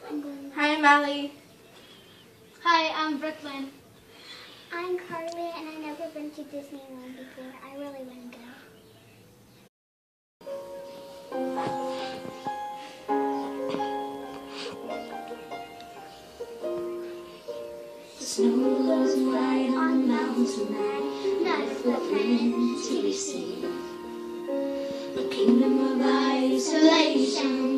Hi, Molly. Hi, I'm Brooklyn. I'm Carly, and I've never been to Disneyland before. I really want to go. The snow glows white on the mountains tonight, not a footprint to be seen. A kingdom of isolation